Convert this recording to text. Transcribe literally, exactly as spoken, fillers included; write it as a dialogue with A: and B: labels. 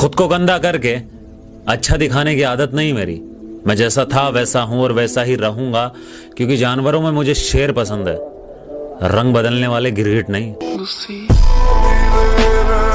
A: खुद को गंदा करके अच्छा दिखाने की आदत नहीं मेरी। मैं जैसा था वैसा हूं और वैसा ही रहूंगा, क्योंकि जानवरों में मुझे शेर पसंद है, रंग बदलने वाले गिरगिट नहीं।